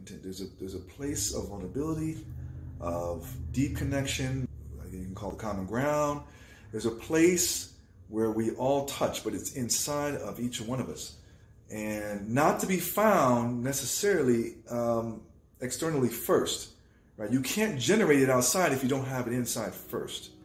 there's a place of vulnerability, of deep connection. You can call it common ground. There's a place where we all touch, but it's inside of each one of us, and not to be found necessarily externally first. Right? You can't generate it outside if you don't have it inside first.